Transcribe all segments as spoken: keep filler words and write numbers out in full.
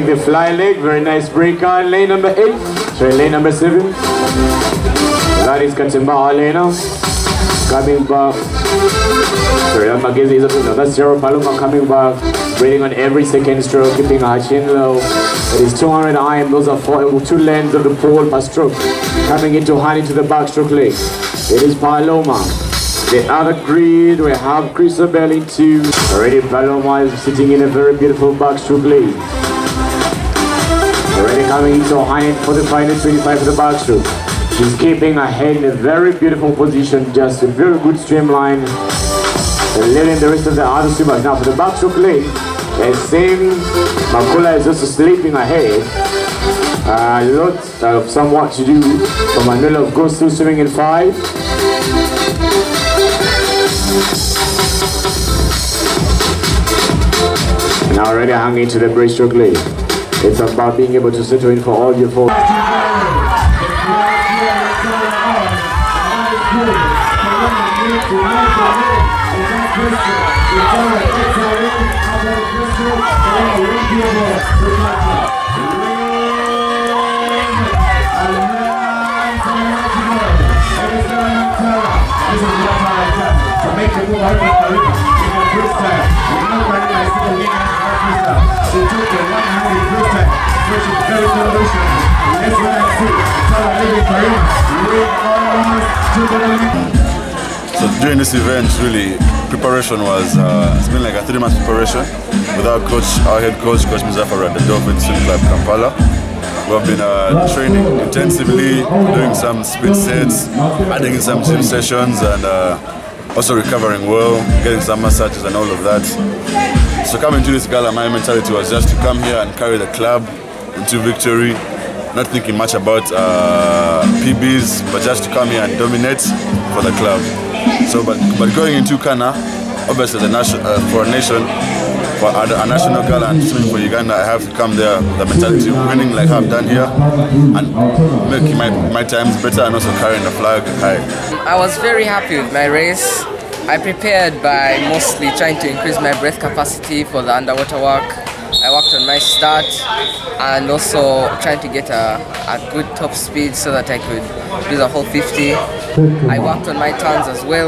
doing the fly leg, very nice break on lane number eight, sorry, lane number seven. That is Katimba Alena, coming back, sorry, that Magezi is up to now, that's Zero Paloma coming back, breathing on every second stroke, keeping her chin low. It is two hundred I M, those are four, two lengths of the pole per stroke, coming into hand into the backstroke leg. It is Paloma. The other grid, we have Christabel in two. Already Paloma is sitting in a very beautiful backstroke lane. Already coming into hand for the final twenty-five for the backstroke. She's keeping her head in a very beautiful position, just a very good streamline. And letting the rest of the other swimmers. Now for the backstroke lane, the same Makula is also sleeping ahead. A uh, lot of somewhat to do for Manuela goes through swimming in five. Now already hanging to the breaststroke lane. It's about being able to settle in for all your four. So during this event, really, preparation was, uh, it's been like a three month preparation with our coach, our head coach, Coach Muzafar at the Dolphin Swim Club, Kampala. We've been uh, training intensively, doing some speed sets, adding in some gym sessions, and uh, also recovering well, getting some massages and all of that. So coming to this gala, my mentality was just to come here and carry the club into victory, not thinking much about uh, P Bs, but just to come here and dominate for the club. So, but, but going into Kana, obviously the nation, uh, for a nation, for a, a national gala and swimming for Uganda, I have to come there with the mentality of winning like I've done here and making my, my times better and also carrying the flag high. I was very happy with my race. I prepared by mostly trying to increase my breath capacity for the underwater work. I worked on my start and also trying to get a, a good top speed so that I could do the whole fifty. I worked on my turns as well.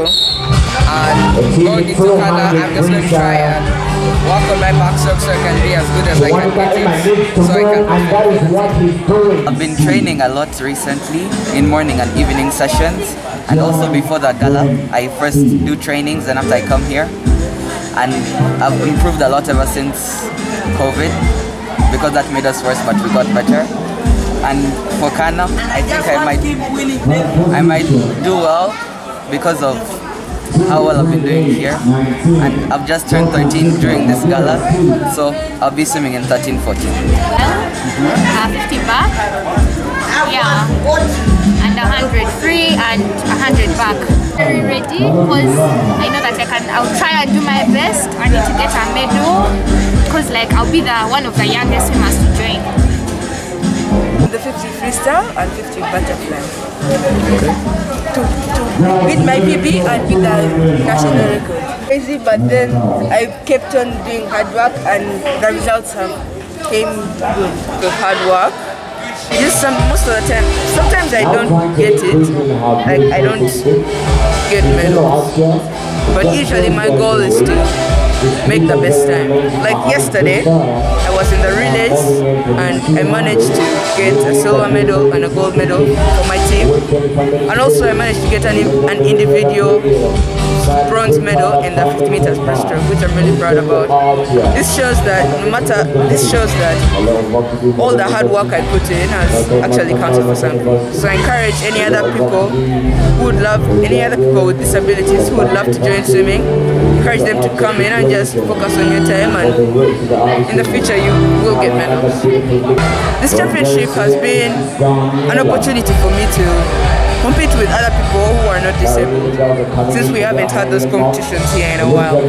And going into Kana, I'm just going to try and work on my backstroke so I can be as good as I can get it, so I can perform. I've been training a lot recently in morning and evening sessions, and also before the gala, I first do trainings and after I come here. And I've improved a lot ever since COVID, because that made us worse, but we got better. And for Kana, I think I might, I might do well because of how well I've been doing here. And I've just turned thirteen during this gala, so I'll be swimming in thirteen fourteen. Well, uh, fifty back, yeah, and one hundred free and one hundred back. Very ready because I know that I can, I'll try and do my best. I need to get a medal because like I'll be the one of the youngest swimmers to join. The fifty freestyle and fifty butterfly. To, to beat my P B and beat the national record. Crazy, but then I kept on doing hard work and the results have came good. With hard work. Just some, most of the time, sometimes I don't get it, like I don't get medals, but usually my goal is to make the best time. Like yesterday, I was in the relays and I managed to get a silver medal and a gold medal for my team, and also I managed to get an, an individual bronze medal in the fifty meters breaststroke, which I'm really proud about. This shows that no matter, this shows that all the hard work I put in has actually counted for something. So I encourage any other people who would love, any other people with disabilities who would love to join swimming, encourage them to come in and just focus on your time, and in the future you will get medals. This championship has been an opportunity for me to compete with other people who are not disabled, since we haven't had those competitions here in a while.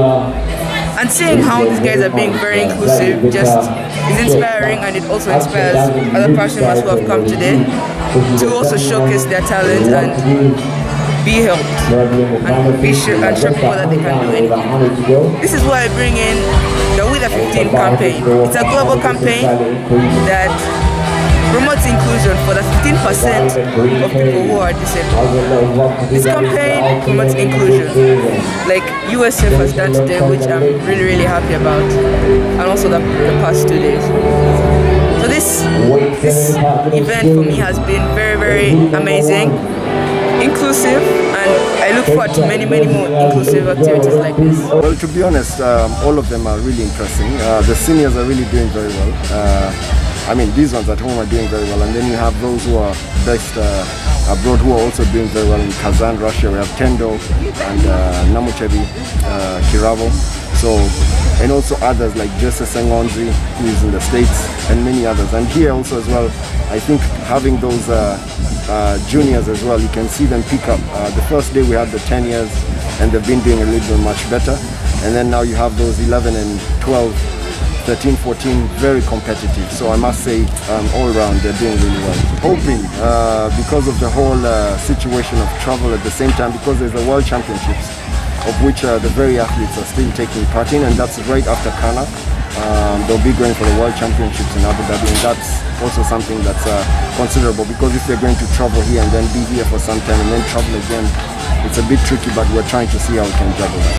And seeing how these guys are being very inclusive just is inspiring, and it also inspires other persons who have come today to also showcase their talent and be helped and be sure and show people that they can do anything. This is why I bring in the with the fifteen campaign. It's a global campaign that promotes inclusion for the fifteen percent of people who are disabled. This campaign promotes inclusion, like U S F has done today, which I'm really, really happy about, and also the, the past two days. So this, this event for me has been very, very amazing, inclusive, and I look forward to many, many more inclusive activities like this. Well, to be honest, um, all of them are really interesting. Uh, the seniors are really doing very well. Uh, I mean, these ones at home are doing very well, and then you have those who are based uh, abroad who are also doing very well in Kazan, Russia. We have Tendo and uh, Namuchebi, uh, Kiravo. So, and also others like Jesse Sengonzi, who is in the States, and many others. And here also as well, I think having those uh, uh, juniors as well, you can see them pick up. Uh, the first day we had the ten years, and they've been doing a little bit much better. And then now you have those eleven and twelve, thirteen, fourteen, very competitive. So I must say, um, all around, they're doing really well. Hoping, uh, because of the whole uh, situation of travel at the same time, because there's the World Championships, of which uh, the very athletes are still taking part in, and that's right after Kana. Um, they'll be going for the World Championships in Abu Dhabi, and that's also something that's uh, considerable, because if they're going to travel here and then be here for some time and then travel again, it's a bit tricky, but we're trying to see how we can juggle that.